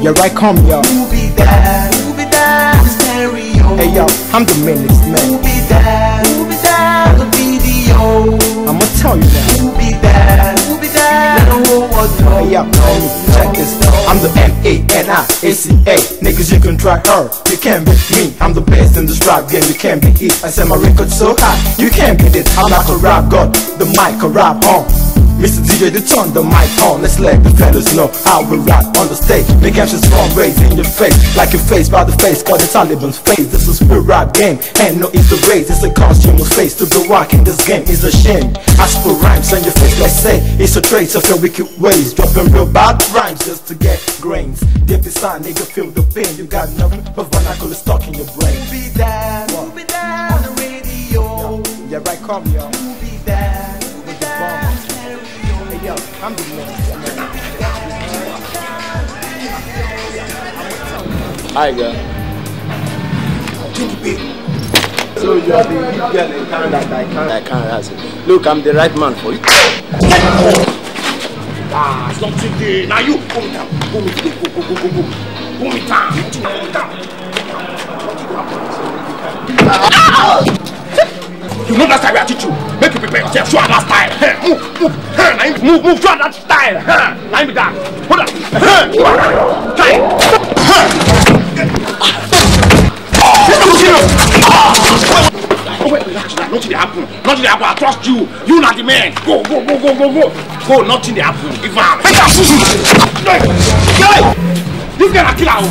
Yeah, right, come, yo. Who be that? Who be that? The stereo. Hey, yo, I'm the menace, man. Who be that? Who be that? The video. I'ma tell you that. Who be that? Who be that? Let the whole world know. Hey, yo, check this. I'm the M-A-N-I-A-C-A. Niggas, you can try her, you can't beat me. I'm the best in this rap game, you can't beat it. I set my record so high, you can't beat it. I'm like a rap god, the mic a rap on. Mr. DJ, they turn the mic on. Let's let the fellas know how we rap on the stage. Make actions from raised in your face, like your face by the face, cause the Taliban's face. This is a rap game, and no it's the race. It's a costume of face to be rocking this game is a shame. Ask for rhymes on your face, let's say it's a trace of your wicked ways. Dropping real bad rhymes just to get grains. Deep inside, nigga, feel the pain. You got nothing but vernacular stuck in your brain. Who be that? Who be that? On the radio. Yeah, right, come, yo. Who be that? Who be that? Hey, yo, I'm the man. Hi, girl. So you are the big girl in Canada, I can't answer. Look, I'm the right man for you. Ah, something there. Now you pull me down. Pull me down. Go. Pull me down. Pull me down. You know that style I teach you. Make you prepare yourself. Show that style. Move. Show that style. Line me down. Hold on. Try. Oh wait, relax. Nothing will happen. I trust you. You not the man. Go. Go. Nothing will happen. If I'm. This guy a killer.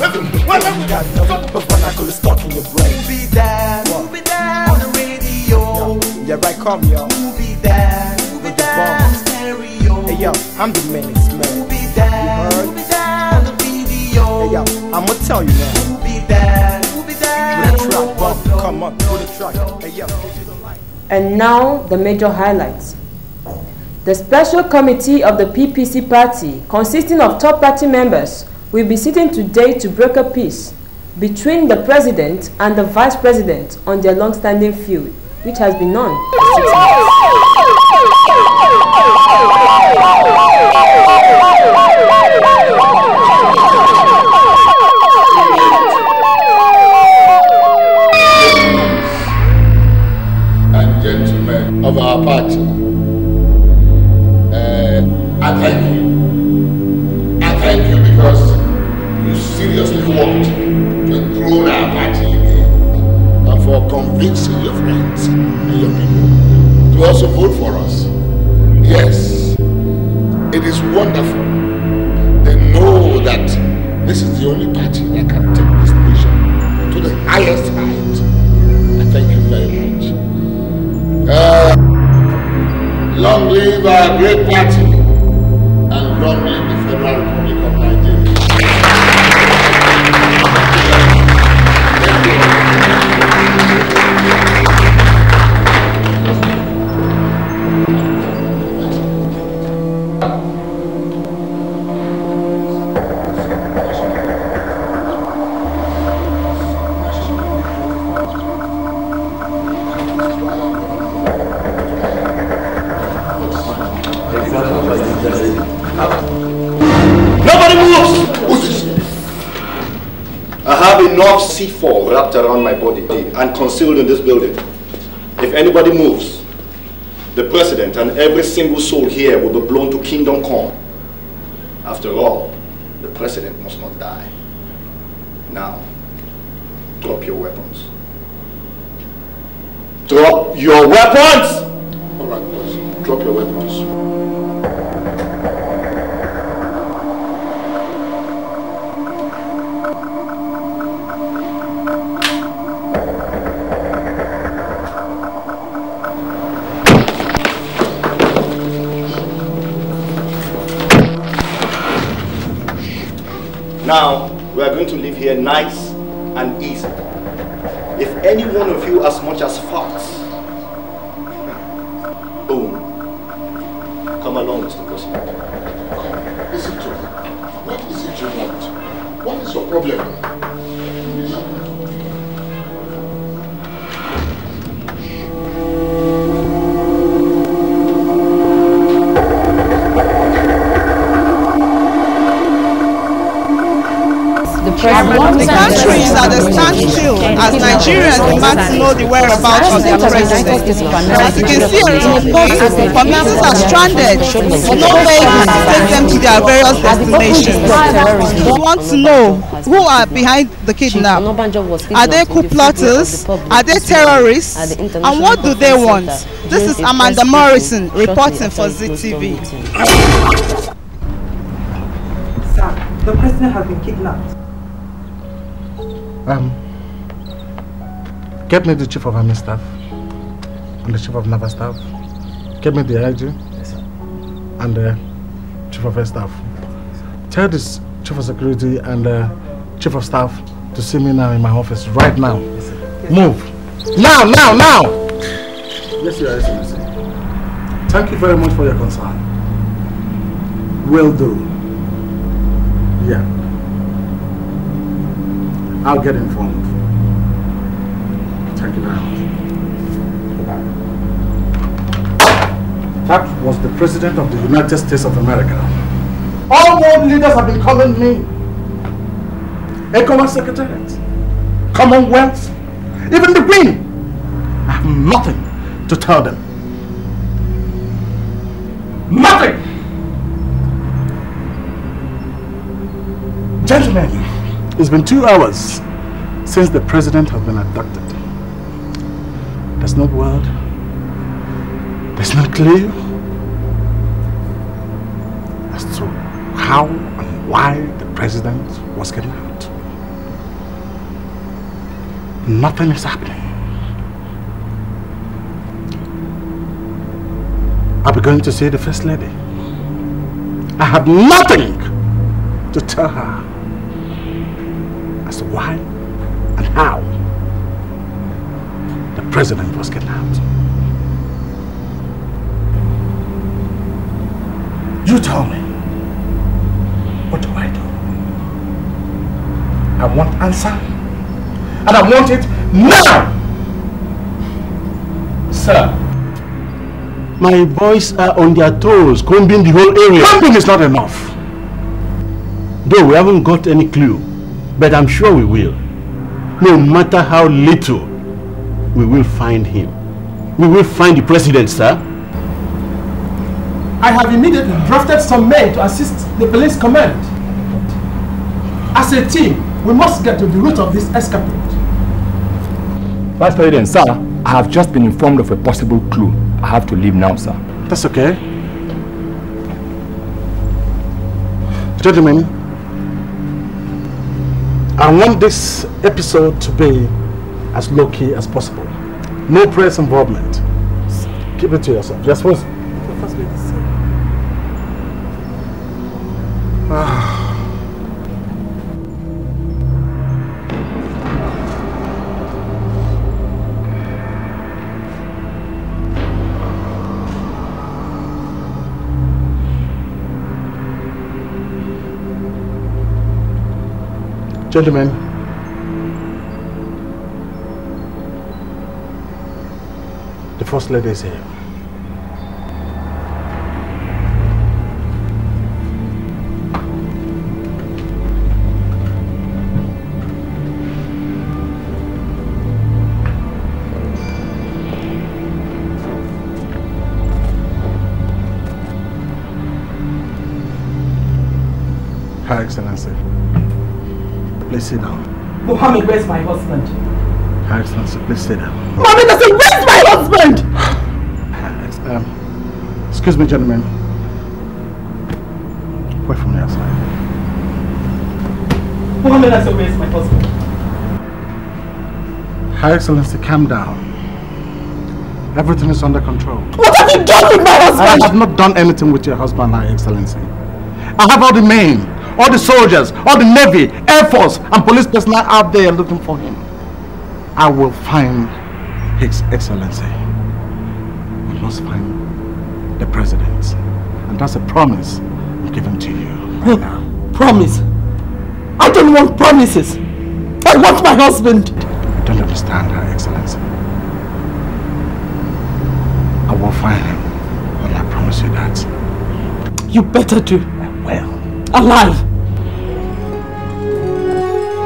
but vernacular stuck in your brain. Who be that? Who be that? On the radio. Yeah, right, come, yo. Who be that? Who be that? The stereo. Hey, yo, I'm the menace, man. Who be that? Who be that? On the video. Hey, yo, I'ma tell you now. Who be that? Who be that? With a track, bump, come up, with a track. Hey, yo. And now the major highlights. The special committee of the PPC party, consisting of top party members, will be sitting today to broker peace between the president and the vice president on their long-standing feud, which has been on for 6 months. And gentlemen of our party, I thank you. I thank you because you seriously worked to enthrone our party again, and for convincing your friends and your people to also vote for us. Yes, it is wonderful. They know that this is the only party that can take this nation to the highest height. I thank you very much. Long live our great party, and long live the Federal Republic of Nigeria. Nobody moves! Who's this? I have enough C4 wrapped around my body and concealed in this building. If anybody moves, the president and every single soul here will be blown to Kingdom Come. After all, the president must not die. Now, drop your weapons. Drop your weapons! All right, boys. Drop your weapons. Now, we are going to live here nice and easy. If any one of you as much as farts, boom, come along, Mr. President. Listen to me. What is it you want? What is your problem? The country is at a standstill as Nigerians demand to know the whereabouts of their president. As you can see around me, commuters are stranded with no vehicles to take them to their various destinations. We want to know who are behind the kidnap. Are they coup plotters? Are they terrorists? And what do they want? This is Amanda Morrison reporting for ZTV. Sir, the president has been kidnapped. Get me the chief of army staff and the chief of naval staff. Get me the IG and the chief of air staff. Tell this chief of security and the chief of staff to see me now in my office right now. Move. Now! Yes, Your Excellency. Thank you very much for your concern. Will do. Yeah. I'll get informed. Thank you very much. Goodbye. That was the President of the United States of America. All world leaders have been calling me ECOWAS Secretariat, Commonwealth, even the Queen. I have nothing to tell them. Nothing! Gentlemen, it's been 2 hours since the President has been abducted. There's no word, there's no clue as to how and why the President was kidnapped. Nothing is happening. I'll be going to see the First Lady. I have nothing to tell her as to why and how the President was kidnapped. You tell me, what do I do? I want answer, and I want it now! Sir, my boys are on their toes, combing the whole area. Combing is not enough. Though we haven't got any clue, but I'm sure we will. No matter how little, we will find him. We will find the President, sir. I have immediately drafted some men to assist the police command. As a team, we must get to the root of this escapade. Vice President, sir, I have just been informed of a possible clue. I have to leave now, sir. That's okay. Gentlemen, I want this episode to be as low-key as possible. No press involvement. Keep it to yourself. Yes, please. Gentlemen, the First Lady is here. Her Excellency. Please sit down. Mohammed, where's my husband? Her Excellency, please sit down. Mohammed, I said, where's my husband? Excuse me, gentlemen. Wait from the outside. Mohammed, I said, where's my husband? Her Excellency, calm down. Everything is under control. What have you done with my husband? I have not done anything with your husband, Her Excellency. I have all the men, all the soldiers, all the Navy, Air Force, and police personnel out there looking for him. I will find His Excellency. I must find the President. And that's a promise I'm giving to you right now. Promise? I don't want promises. I want my husband. You don't understand, Her Excellency. I will find him, and I promise you that. You better do. I will. Alive.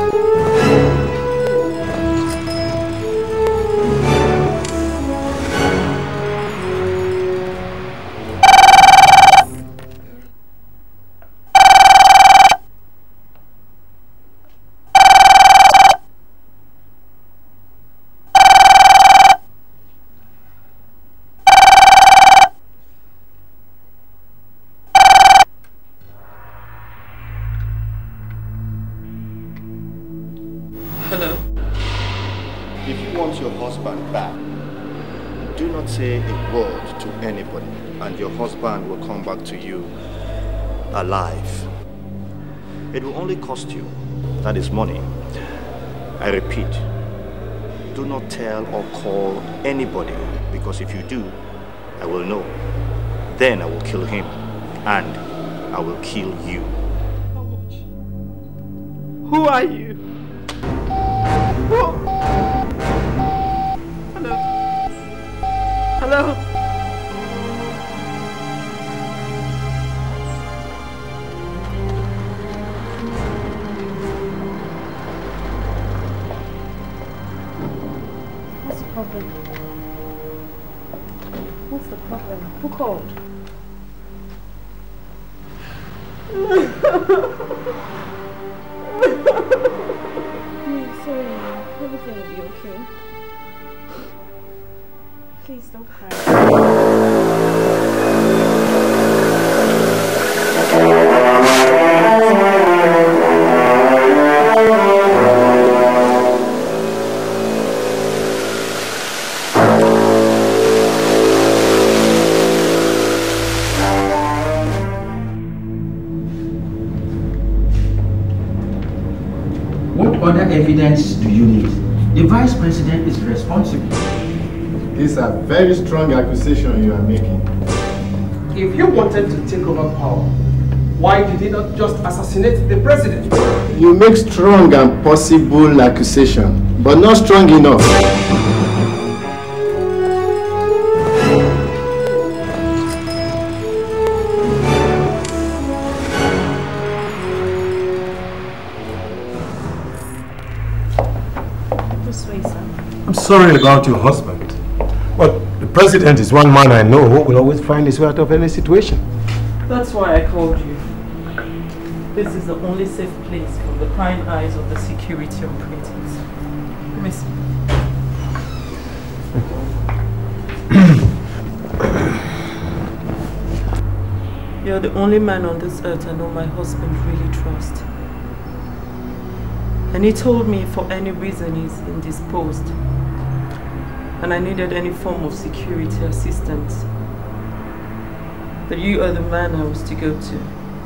Hello. If you want your husband back, do not say a word to anybody, and your husband will come back to you alive. It will only cost you, that is money. I repeat, do not tell or call anybody, because if you do, I will know. Then I will kill him, and I will kill you. Who are you? Who? Hello? Hello? What's the problem? What's the problem? Who called? Sorry, everything will be okay. Please don't cry. What other evidence do you need? The Vice President is responsible. These are very strong accusations you are making. If you wanted to take over power, why did he not just assassinate the president? You make strong and possible accusations, but not strong enough. I'm sorry about your husband, but the president is one man I know who will always find his way out of any situation. That's why I called you. This is the only safe place from the prying eyes of the security operatives. Miss. You're the only man on this earth I know my husband really trusts. And he told me for any reason he's indisposed and I needed any form of security assistance, that you are the man I was to go to.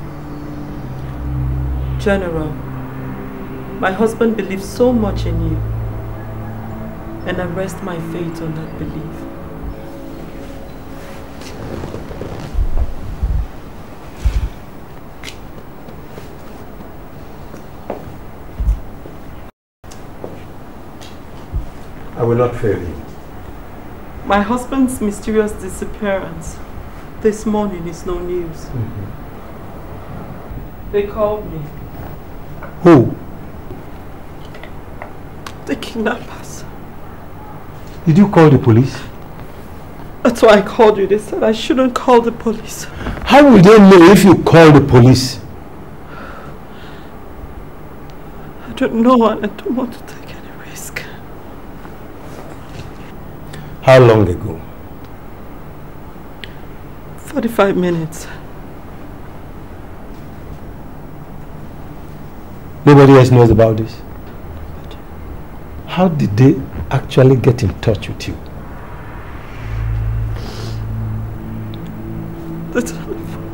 General, my husband believes so much in you, and I rest my faith on that belief. I will not fail you. My husband's mysterious disappearance this morning is no news. They called me. Who? The kidnappers. Did you call the police? That's why I called you. They said I shouldn't call the police. How will they know if you call the police? I don't know and I don't want to take any risk. How long ago? 45 minutes. Nobody else knows about this? How did they actually get in touch with you? The telephone.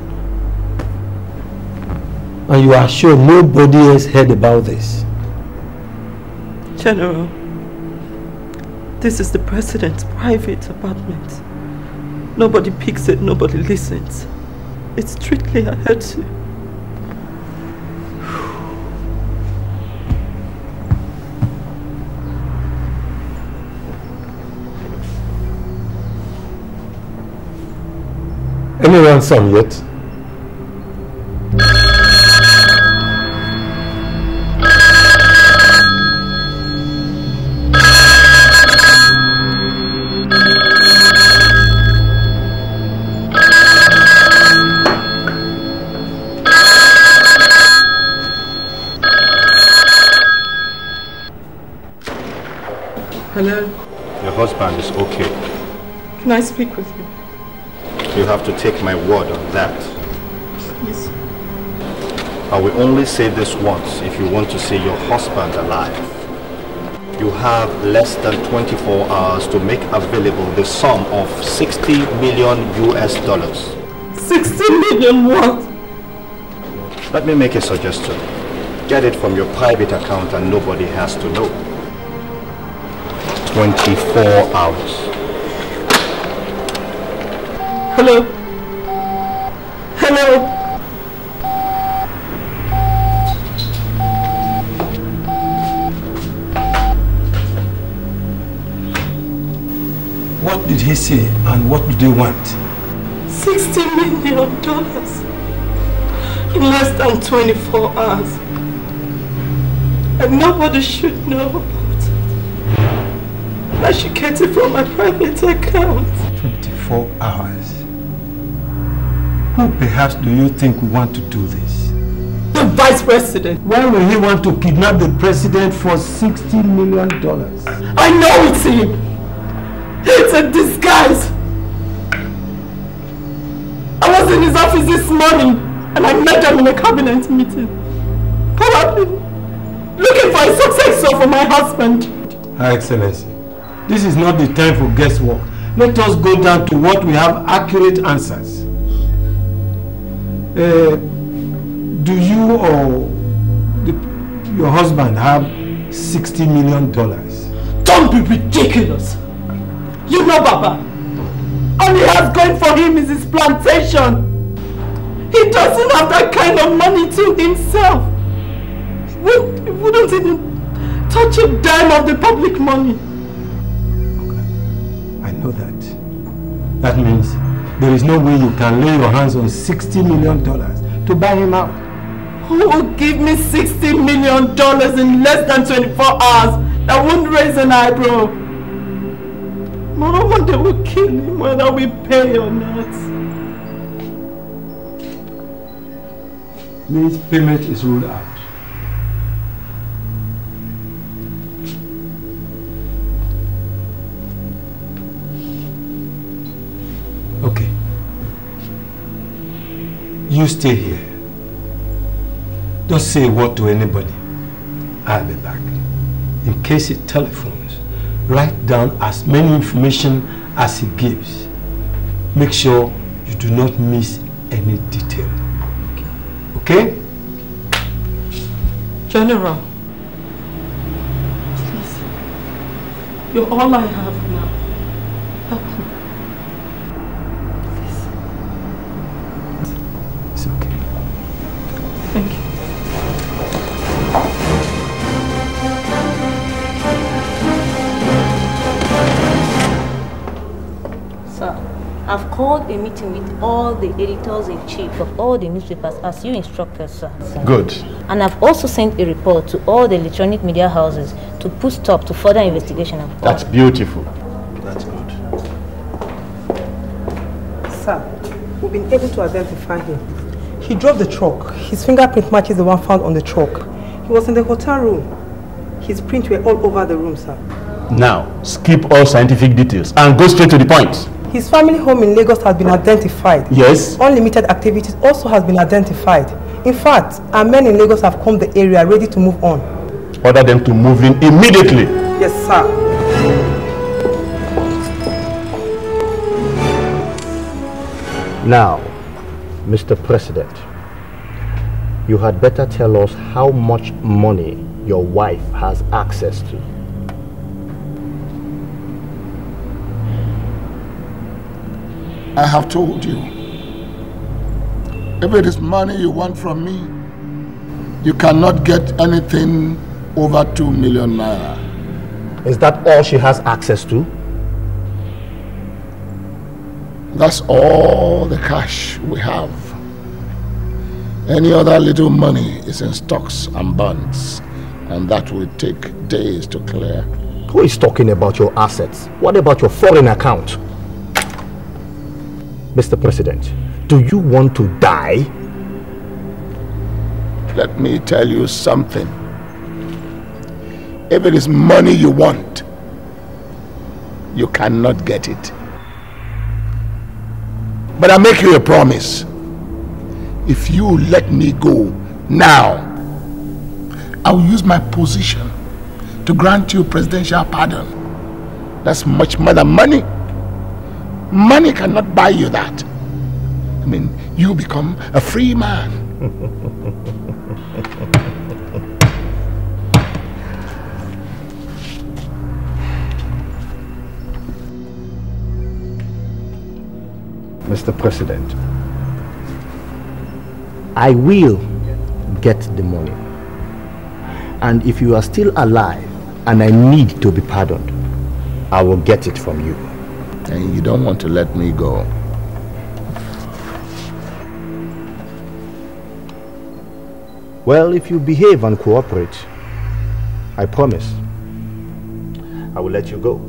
And you are sure nobody else heard about this? General, this is the president's private apartment. Nobody picks it, nobody listens. It's strictly a headset. Any ransom yet? Hello? Your husband is okay. Can I speak with you? You have to take my word on that. Please. I will only say this once if you want to see your husband alive. You have less than 24 hours to make available the sum of 60 million US dollars. 60 million what? Let me make a suggestion. Get it from your private account and nobody has to know. 24 hours. Hello? Hello? What did he say and what do they want? $60 million in less than 24 hours. And nobody should know about it. I should get it from my private account. 24 hours. Who perhaps do you think we want to do this? The Vice President. Why will he want to kidnap the President for $60 million? I know it's him. It's a disguise. I was in his office this morning and I met him in a cabinet meeting. Probably looking for a successor for my husband. Her Excellency, this is not the time for guesswork. Let us go down to what we have accurate answers. Do you or your husband have $60 million? Don't be ridiculous. You know, Baba, all he has going for him is his plantation. He doesn't have that kind of money to himself. He wouldn't even touch a dime of the public money. I know that. That means there is no way you can lay your hands on $60 million to buy him out. Who will give me $60 million in less than 24 hours that won't raise an eyebrow? No wonder they will kill him whether we pay or not. Means payment is ruled out. Okay. You stay here. Don't say a word to anybody. I'll be back. In case he telephones, write down as many information as he gives. Make sure you do not miss any detail. Okay? General, please, you're all I have now. Help me. Please. It's okay. Thank you. Sir, I've called a meeting with all the editors-in-chief of all the newspapers as you instructed, sir. Good. And I've also sent a report to all the electronic media houses to put stop to further investigation of all. That's beautiful. That's good. Sir, we've been able to identify him. He drove the truck. His fingerprint matches the one found on the truck. He was in the hotel room. His prints were all over the room, sir. Now, skip all scientific details and go straight to the point. His family home in Lagos has been identified. Yes. Unlimited activities also has been identified. In fact, our men in Lagos have come the area ready to move on. Order them to move in immediately. Yes, sir. Now, Mr. President, you had better tell us how much money your wife has access to. I have told you, if it is money you want from me, you cannot get anything over 2 million naira. Is that all she has access to? That's all the cash we have. Any other little money is in stocks and bonds, and that will take days to clear. Who is talking about your assets? What about your foreign account? Mr. President, do you want to die? Let me tell you something. If it is money you want, you cannot get it. But I make you a promise. If you let me go now, I will use my position to grant you presidential pardon. That's much more than money. Money cannot buy you that. I mean, you become a free man. Mr. President, I will get the money. And if you are still alive and I need to be pardoned, I will get it from you. And you don't want to let me go. Well, if you behave and cooperate, I promise I will let you go.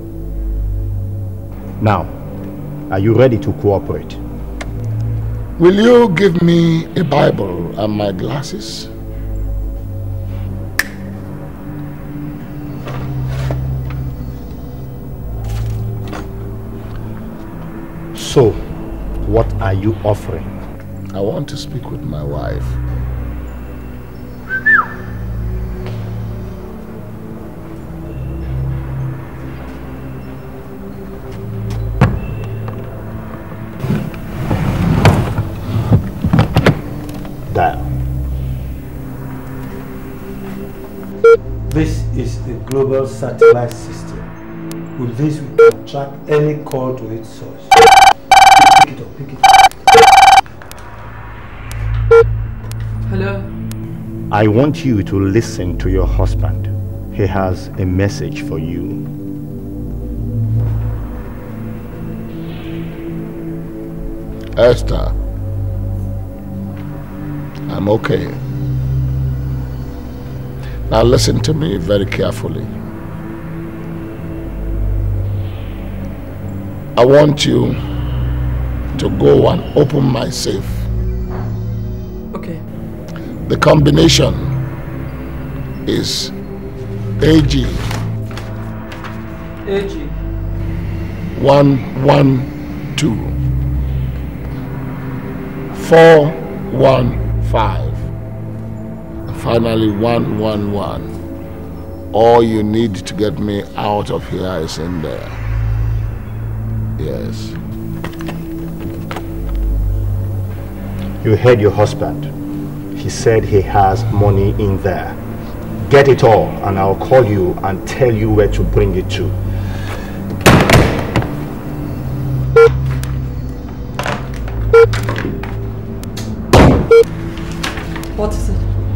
Now, are you ready to cooperate? Will you give me a Bible and my glasses? So, what are you offering? I want to speak with my wife. This is a global satellite system. With this, we can track any call to its source. Pick it up, pick it up. Hello? I want you to listen to your husband. He has a message for you. Esther, I'm okay. Now listen to me very carefully. I want you to go and open my safe. Okay. The combination is AG. AG. 112 415. Finally, 111. All you need to get me out of here is in there. Yes. You heard your husband. He said he has money in there. Get it all, and I'll call you and tell you where to bring it to. What is it?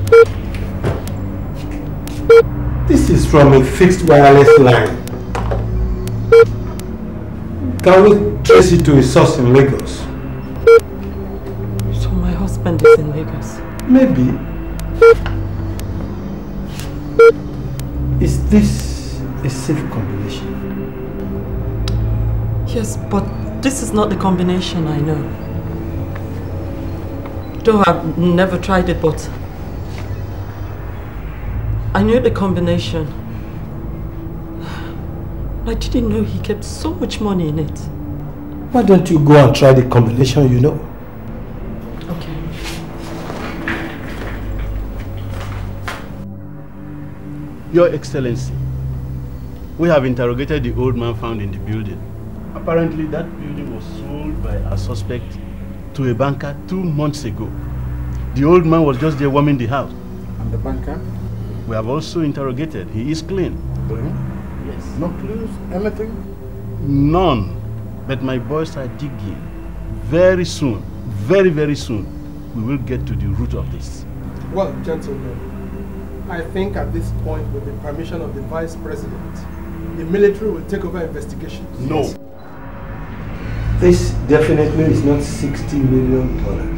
This is from a fixed wireless line. Can we trace it to a source in Lagos? So my husband is in Lagos? Maybe. Is this a safe combination? Yes, but this is not the combination I know. Though I've never tried it, but I knew the combination. I didn't know he kept so much money in it. Why don't you go and try the combination you know? Okay. Your Excellency, we have interrogated the old man found in the building. Apparently, that building was sold by a suspect to a banker 2 months ago. The old man was just there warming the house. And the banker? We have also interrogated. He is clean. Clean? Yes. No clues? Anything? None. But my boys are digging. Very soon, very, very soon, we will get to the root of this. Well, gentlemen, I think at this point, with the permission of the Vice President, the military will take over investigations. No. This definitely is not $60 million.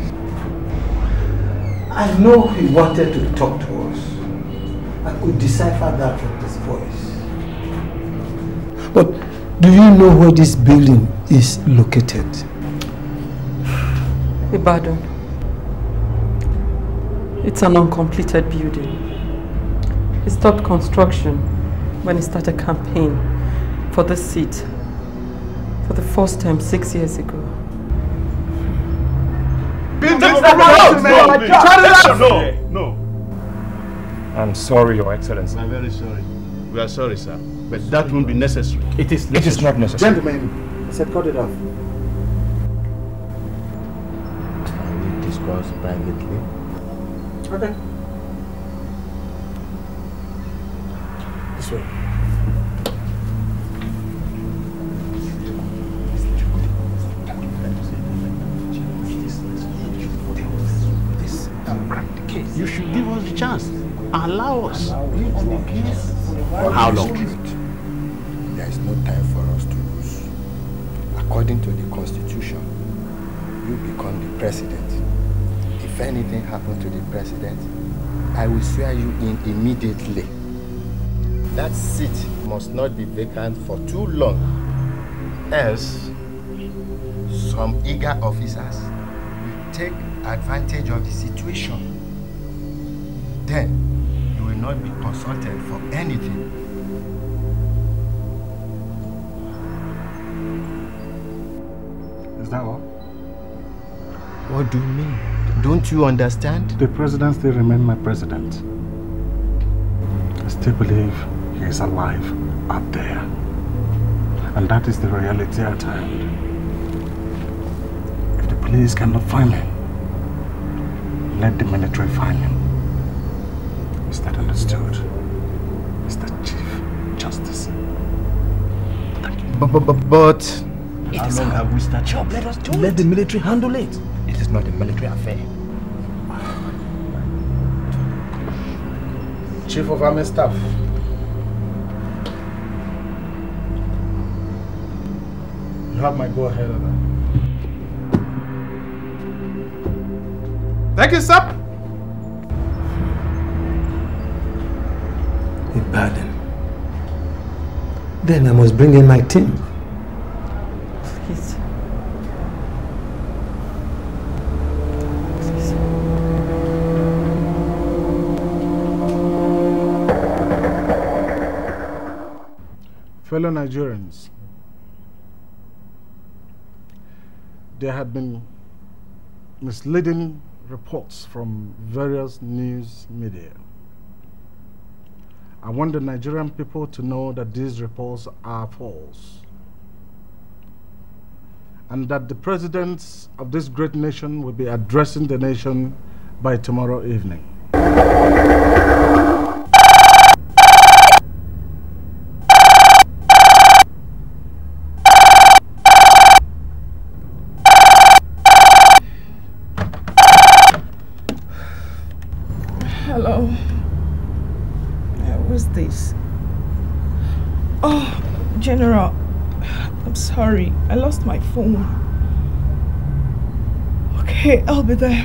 I know he wanted to talk to us. I could decipher that from his voice. But do you know where this building is located? Ibadan. It's an uncompleted building. He stopped construction when he started campaign for this seat for the first time 6 years ago. No. I'm sorry, Your Excellency. I'm very sorry. We are sorry, sir, but that won't be necessary. It is not necessary. Gentlemen, I said cut it off. Can we discuss privately? Okay. This way. You should give us the chance. Allow us. How long? There is no time for us to lose. According to the Constitution, you become the president. If anything happens to the president, I will swear you in immediately. That seat must not be vacant for too long. Else, some eager officers will take advantage of the situation. Then, you will not be consulted for anything. Is that all? What do you mean? Don't you understand? The president still remains my president. I still believe he is alive up there. And that is the reality at hand. If the police cannot find him, let the military find him. Is that understood? Mr. Chief Justice. But How long have we started? Job, let us do it. Let the military handle it. It is not a military affair. Chief of Army Staff. You have my go-ahead on that. Thank you, sir. A burden. Then I must bring in my team. Please. Fellow Nigerians, there have been misleading reports from various news media. I want the Nigerian people to know that these reports are false, and that the presidents of this great nation will be addressing the nation by tomorrow evening. Hello. Who's this? Oh, General. I'm sorry. I lost my phone. Okay, I'll be there.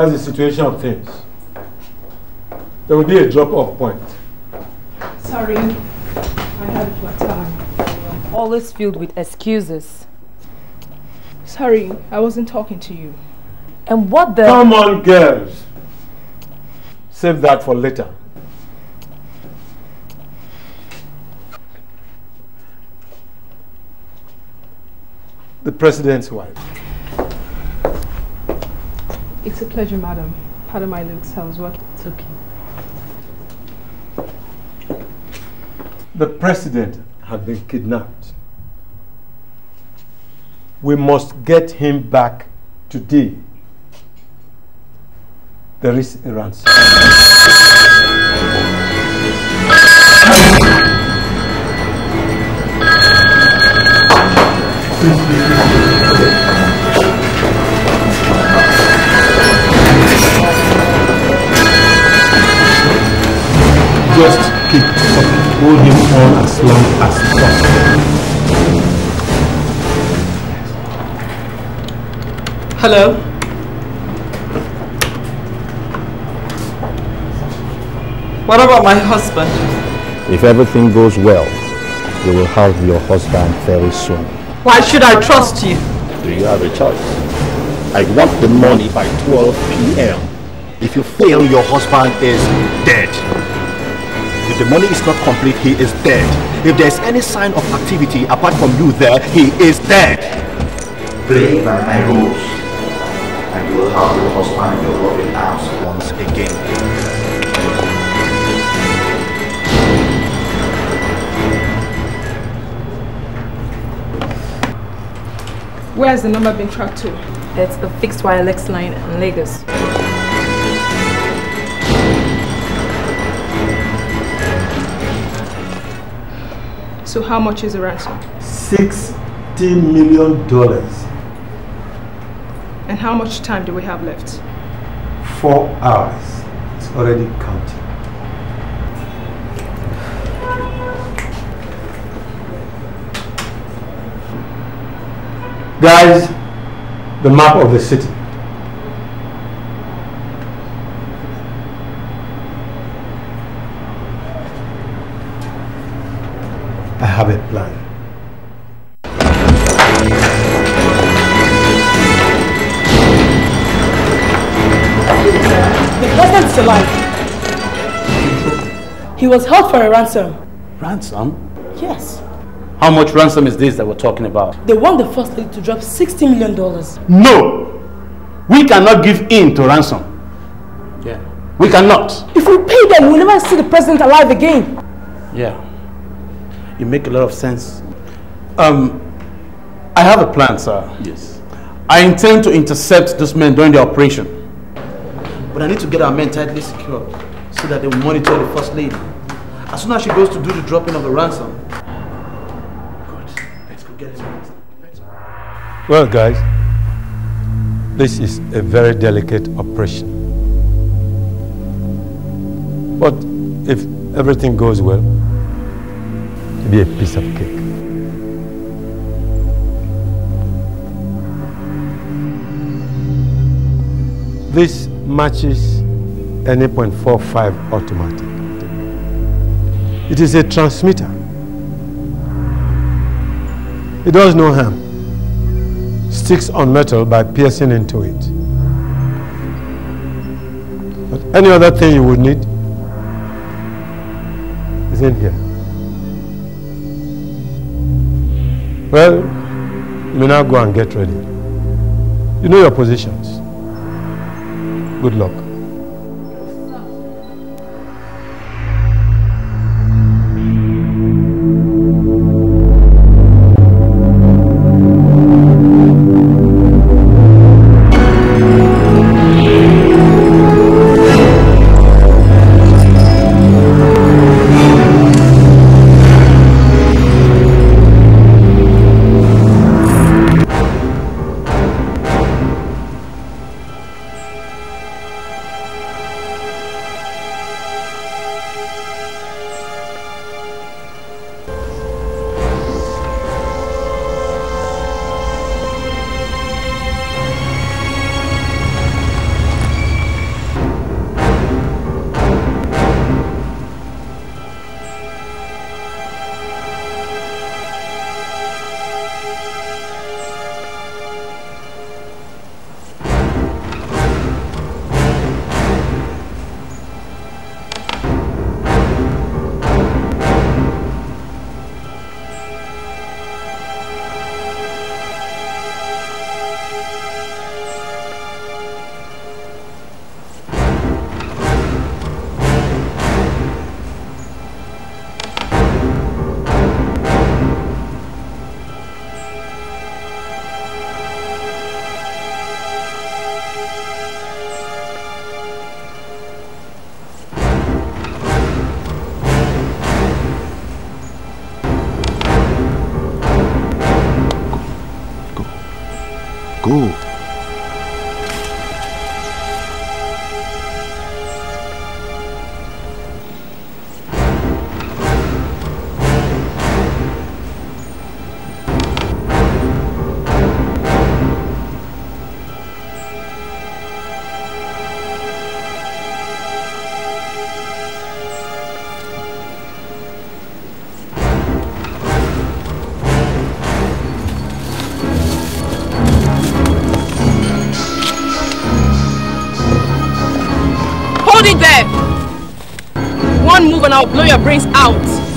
That's the situation of things. There will be a drop-off point. Sorry, I had it my time. Always filled with excuses. Sorry, I wasn't talking to you. And what the... Come on, girls. Save that for later. The president's wife. It's a pleasure, madam. Pardon my looks, I was working. It's okay. The president had been kidnapped. We must get him back today. There is a ransom. Just keep hold him on as long as possible. Hello? What about my husband? If everything goes well, you will have your husband very soon. Why should I trust you? Do you have a choice? I want the money by 12 p.m. If you fail, your husband is dead. If the money is not complete, he is dead. If there's any sign of activity apart from you there, he is dead. Play by my rules, and you will have your husband in your loving arms once again. Where has the number been tracked to? It's a fixed wireless line in Lagos. So how much is the ransom? $60 million. And how much time do we have left? 4 hours. It's already counting. Guys, the map of the city. I have a plan. The president is alive. He was held for a ransom. Ransom? Yes. How much ransom is this that we're talking about? They want the first lady to drop $60 million. No! We cannot give in to ransom. Yeah. We cannot. If we pay them, we'll never see the president alive again. Yeah. You make a lot of sense. I have a plan, sir. Yes. I intend to intercept those men during the operation. But I need to get our men tightly secured so that they will monitor the first lady. As soon as she goes to do the dropping of the ransom. Good. Let's go get it. Well, guys, this is a very delicate operation. But if everything goes well, it'll be a piece of cake. This matches any .45 automatic. It is a transmitter. It does no harm. Sticks on metal by piercing into it. But any other thing you would need is in here. Well, you may now go and get ready. You know your positions. Good luck. go. One move and I'll blow your brains out.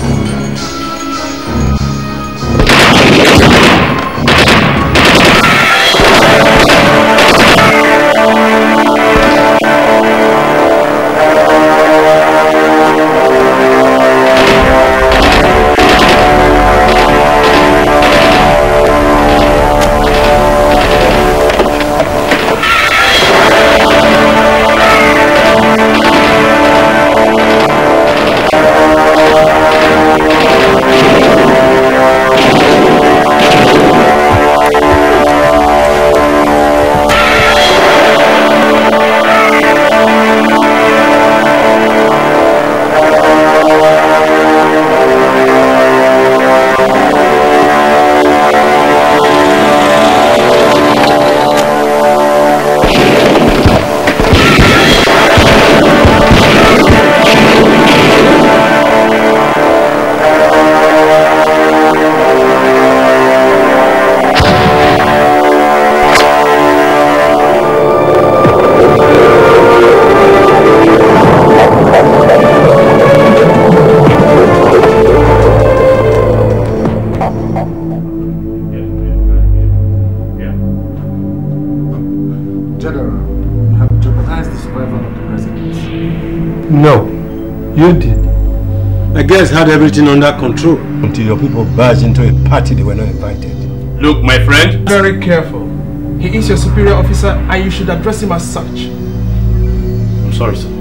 No, you did. I guess had everything under control. Until your people barged into a party they were not invited. Look, my friend. Very careful. He is your superior officer and you should address him as such. I'm sorry, sir.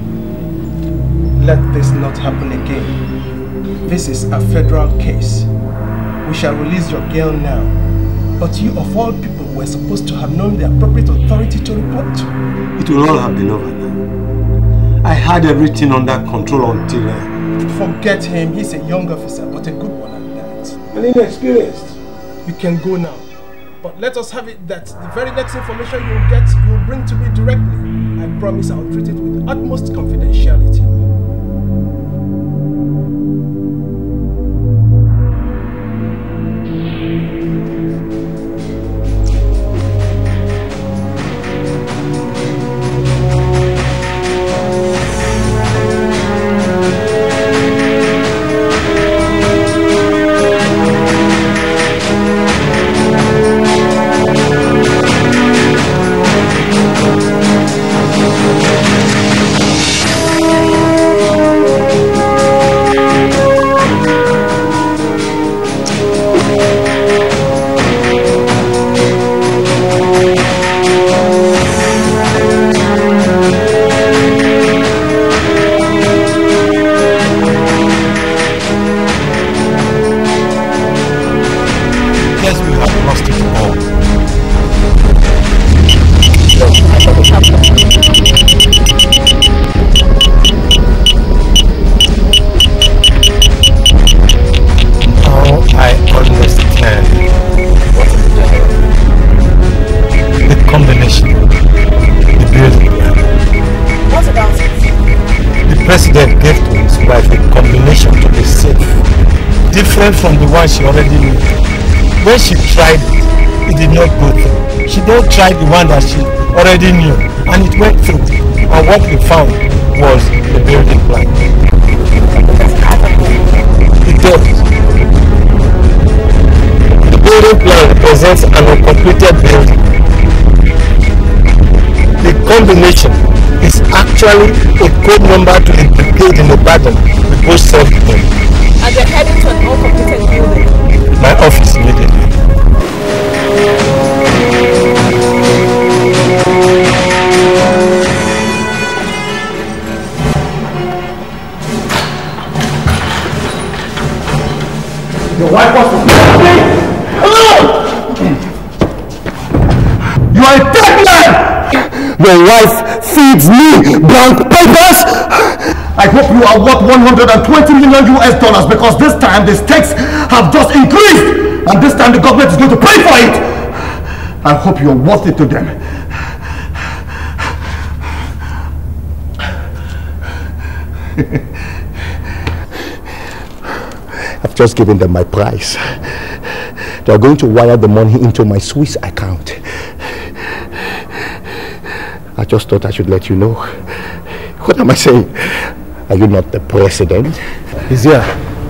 Let this not happen again. This is a federal case. We shall release your girl now. But you of all people were supposed to have known the appropriate authority to report to. It will all have been over now. I had everything under control until... Forget him. He's a young officer, but a good one at that. And inexperienced. You can go now. But let us have it that the very next information you'll get, you'll bring to me directly. I promise I'll treat it with utmost confidentiality. From the one she already knew. When she tried it did not go through. She then tried the one that she already knew, and it went through. And what we found was the building plan. It does. The building plan represents an uncompleted building. The combination is actually a code number to the brigade in Ibadan we both served in. And they're heading to an uncompleted building. My office immediately. Your wife wants to marry me? Hello! Your wife feeds me blank papers. I hope you are worth 120 million US dollars because this time the stakes have just increased and this time the government is going to pay for it. I hope you're worth it to them. I've just given them my price. They are going to wire the money into my Swiss account. I just thought I should let you know. What am I saying? Are you not the president? He's here.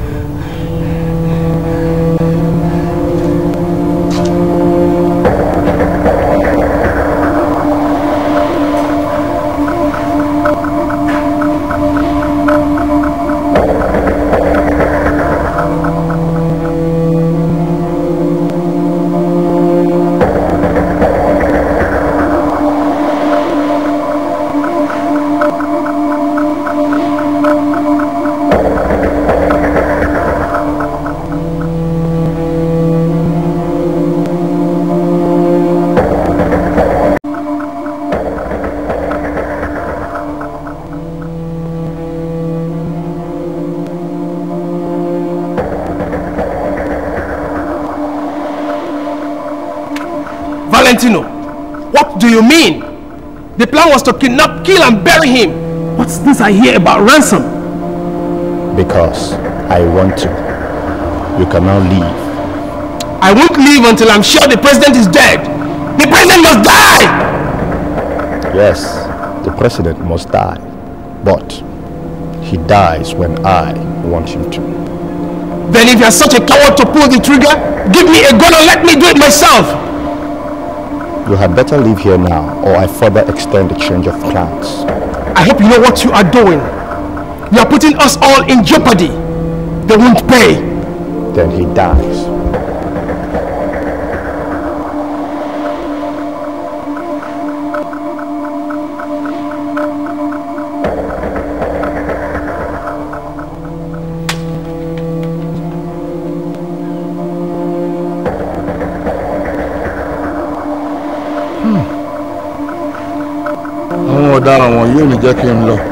What do you mean? The plan was to kidnap, kill and bury him. What's this I hear about ransom? Because I want to. You can now leave. I won't leave until I'm sure the president is dead. The president must die! Yes, the president must die. But he dies when I want him to. Then if you're such a coward to pull the trigger, give me a gun and let me do it myself! You had better leave here now, or I further extend the change of plans. I hope you know what you are doing. You are putting us all in jeopardy. They won't pay. Then he dies. ọ̀daràn wọn yóò ní jẹ́ kí n lọ.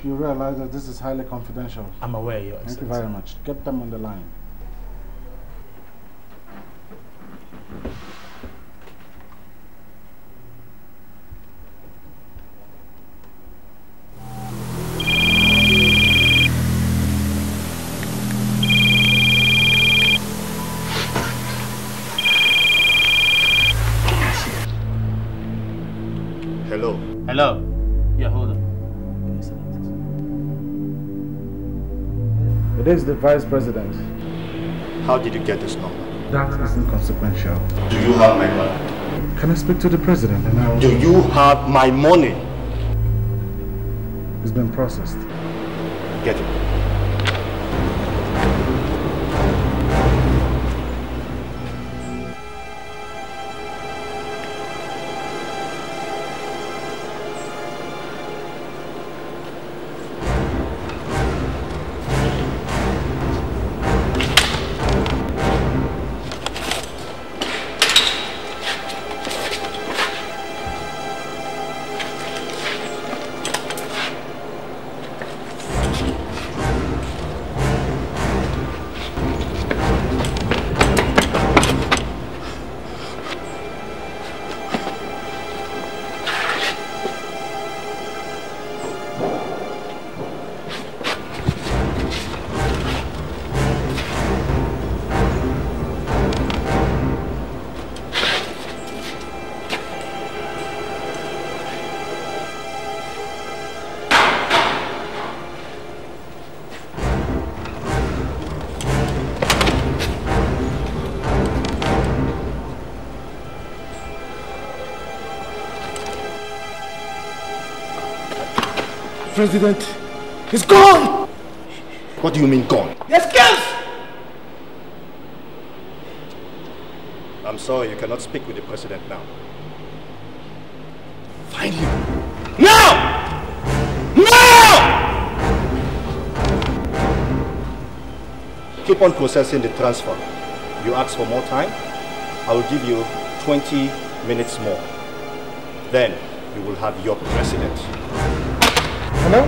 you realize that this is highly confidential. I'm aware, Your Thank Excellency. you very much. Get them on the line. Hello. Hello. Yeah, hold on. It is the Vice President. How did you get this number? That isn't consequential. Do you have my money? Can I speak to the President and I will... Do you have my money? It's been processed. Get it. President is gone! What do you mean gone? Yes, girls! I'm sorry, you cannot speak with the president now. Find him. Now! Now! Keep on processing the transfer. You ask for more time, I will give you 20 minutes more. Then you will have your president. Hello?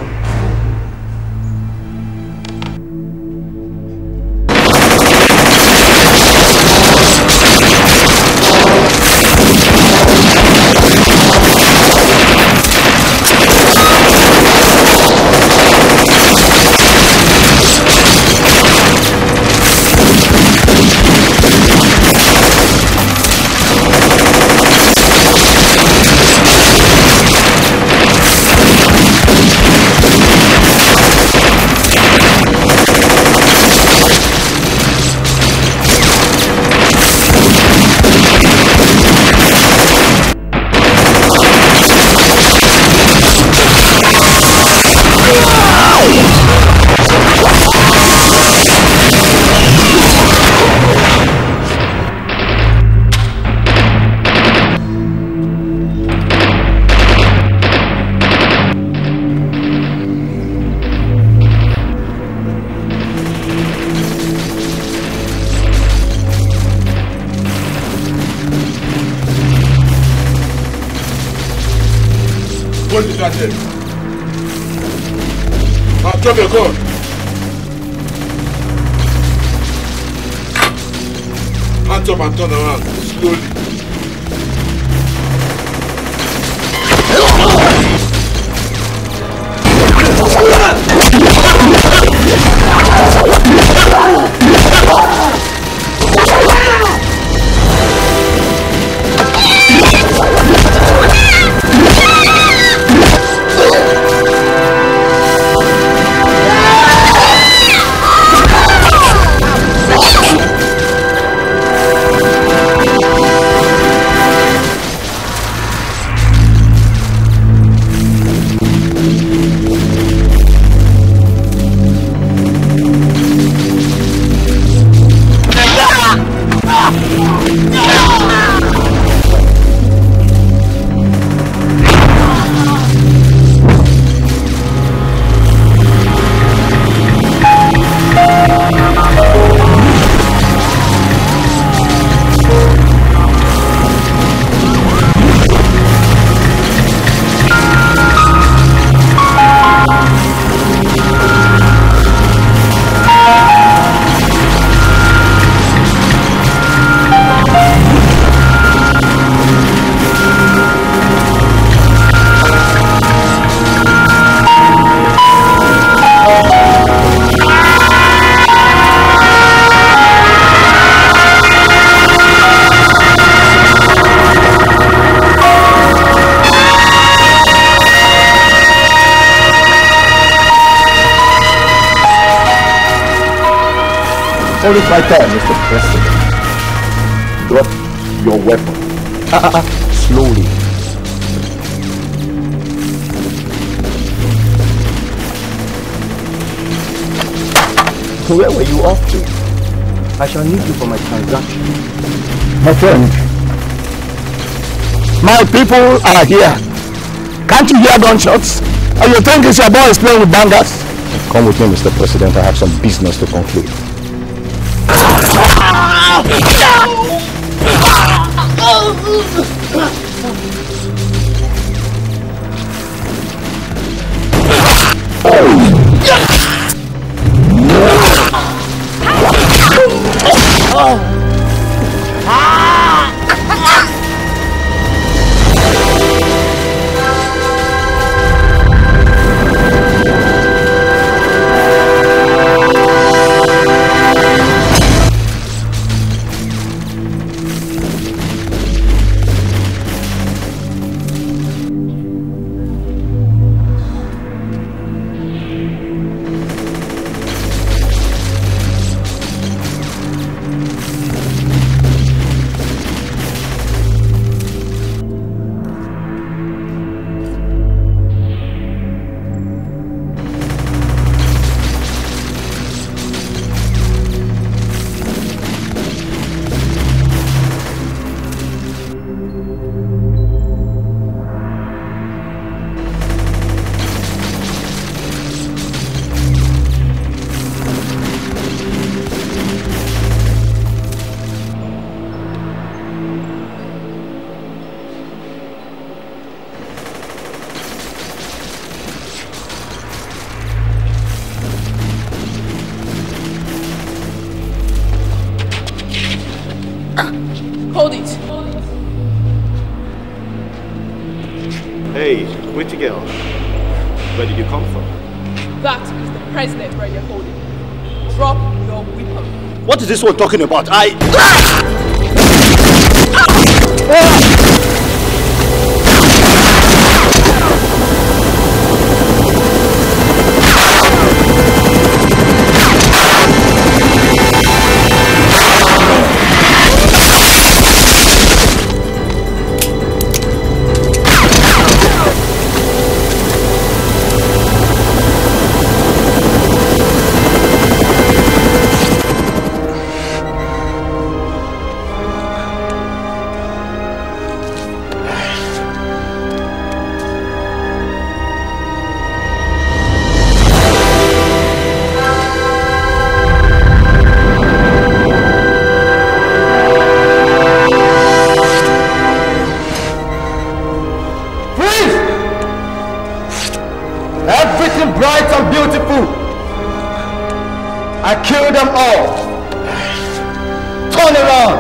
Hold the gun there. Now drop your gun. Hands up and turn around slowly. hold it right there, Mr. President. Drop your weapon. Slowly. Where were you off to? I shall need you for my transaction. My friend, my people are here. Can't you hear gunshots? Or you think it's your boys playing with bangers? Come with me, Mr. President. I have some business to conclude. Hold it. Hey, pretty girl. Where did you come from? That is the president where you're holding. Drop your weapon. What is this one talking about? I killed them all. Turn around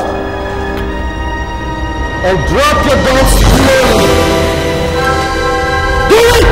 and drop your guns slowly. Do it!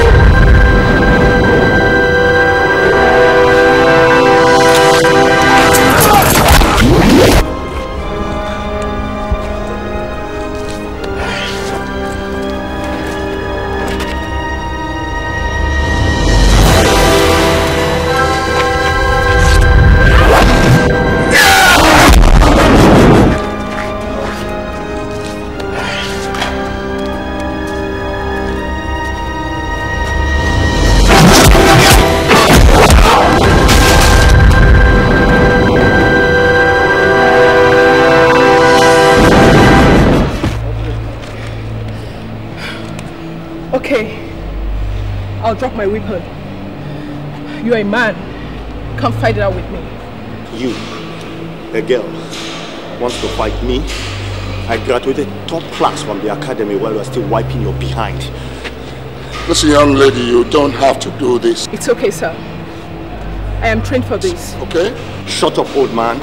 I'll drop my weapon. You're a man. Come fight it out with me. You, a girl, wants to fight me? I graduated top class from the academy while you're still wiping your behind. Listen, young lady, you don't have to do this. It's okay, sir. I am trained for this. Okay? Shut up, old man.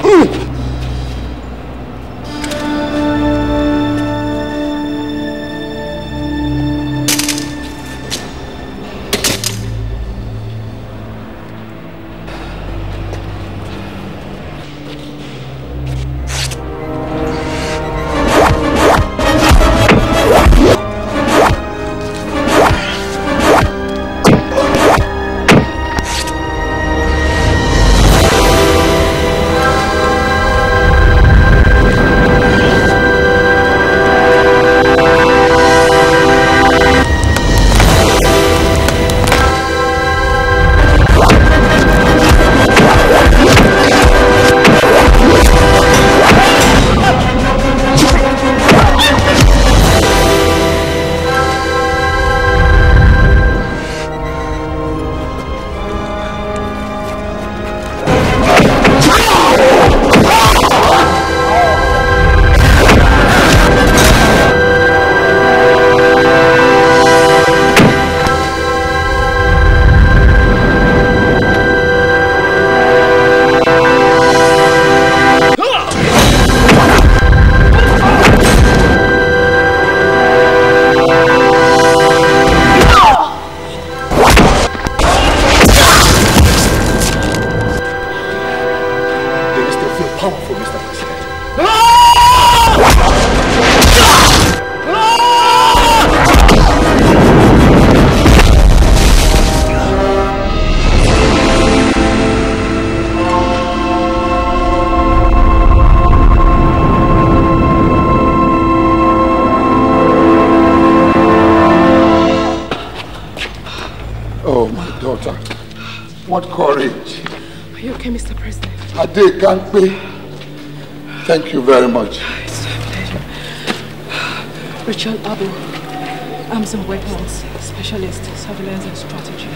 What courage. Are you okay, Mr. President? Ade Kankpe, thank you very much. It's a pleasure. Richard Abu, Arms and Weapons, Specialist, Surveillance and Strategy.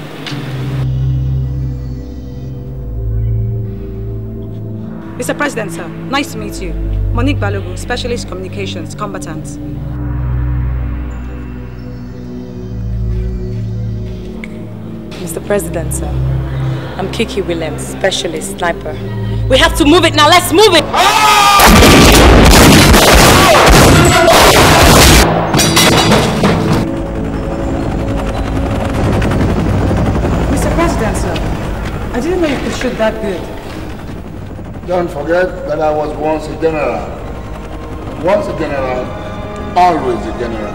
Mr. President, sir, nice to meet you. Monique Balogu, Specialist Communications, Combatant. Mr. President, sir, I'm Kiki Williams, Specialist Sniper. We have to move it now, let's move it! Mr. President, sir, I didn't know you could shoot that good. Don't forget that I was once a general. Once a general, always a general.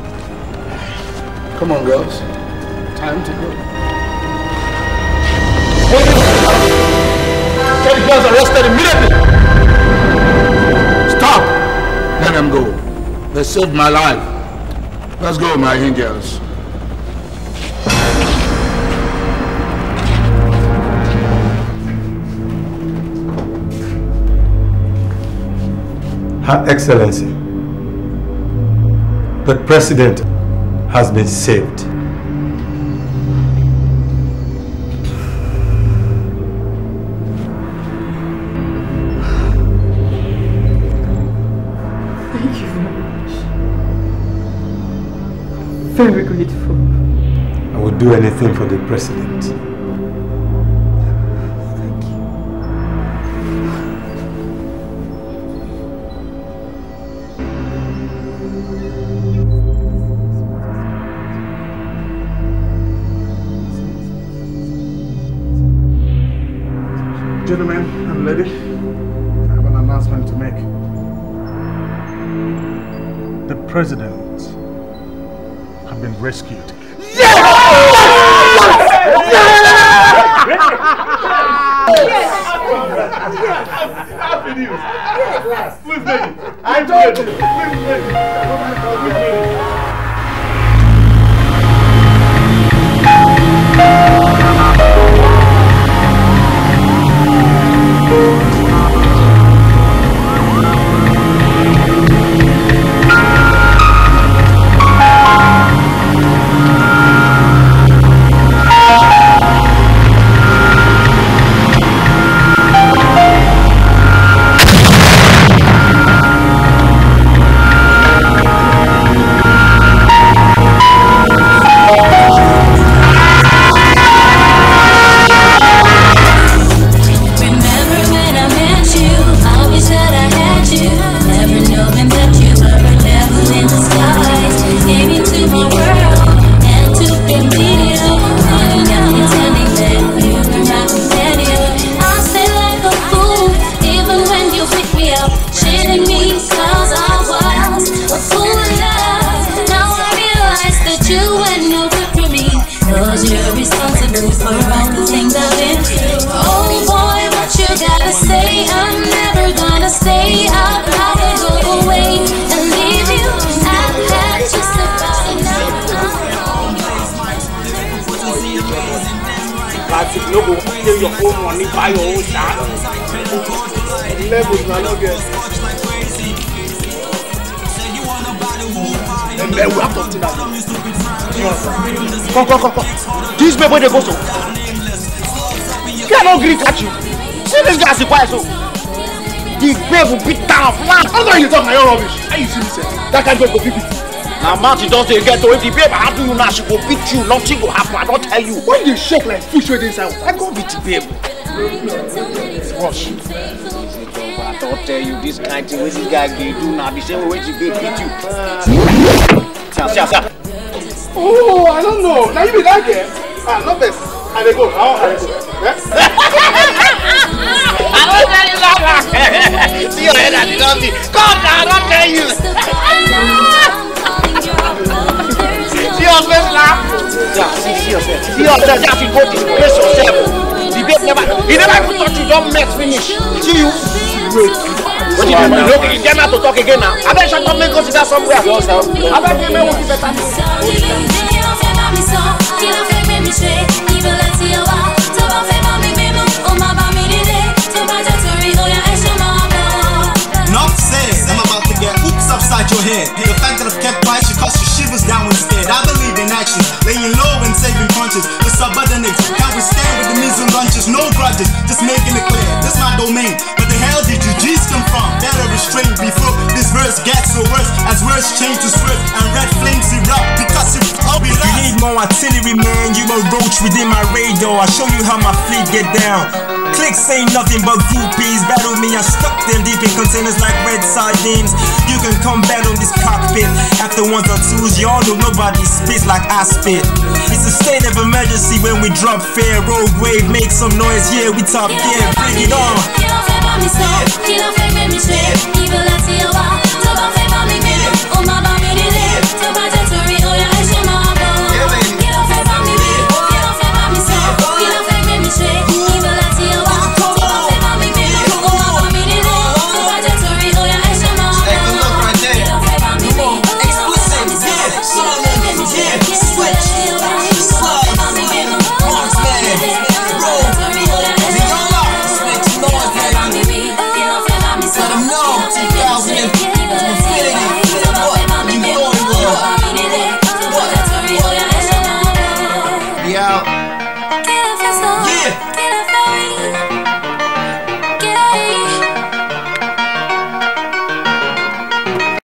Come on, girls. Time to go. Get the girls arrested immediately! Stop! Let them go. They saved my life. Let's go, my angels. Her Excellency, the President has been saved. Thank you very much. Very grateful. I would do anything for the President. Gentlemen and lady, I have an announcement to make. The President has been rescued. Happy news! We've made it! I told you! We've made No go pay your own money, buy your own shot. Levels, man, no get. And then we have to do that. Come. This people they go so. Cannot agree catch you. See this guy is quiet so. The babe will beat down flat. How do you talk my own rubbish? How you see me say? That can't go beat it. Now Martin does they get to if the babe I do you now she go beat you, nothing will happen, I don't tell you. When you shake like fish with inside, I go beat the babe. Rush. I don't tell you this kind of thing what this guy they do now, the same way the babe beat you. See. Oh, I don't know. Now you be that girl. Not best. I dey go. I don't tell you that. See your head and you don't see. God, I don't tell you. See yourself now. See yourself. Just go disgrace yourself. The babe he never even touch you, don't mess finish. See you. What do you do? Look, you dare not to talk again now. I bet you come and go to that somewhere. I bet you may want to better. get oops upside your head. The fact that I've kept quiet should cause you shivers down instead. I believe in action, laying low and saving punches. The subordinates can't withstand with the measles lunches. No grudges, just making it clear. This my domain. But the hell did you G's come from? Better restrain before this verse gets so worse. As words change to swift and red flames erupt. Because if you need more artillery, man, you a roach within my radar. I'll show you how my fleet get down. Clicks ain't nothing but groupies. Battle me, I stuck them deep in containers like red sardines. You can come battle this cockpit. After ones or twos, y'all know nobody spits like I spit. It's a state of emergency when we drop fair. Rogue wave, make some noise, yeah, we top gear. Bring it on.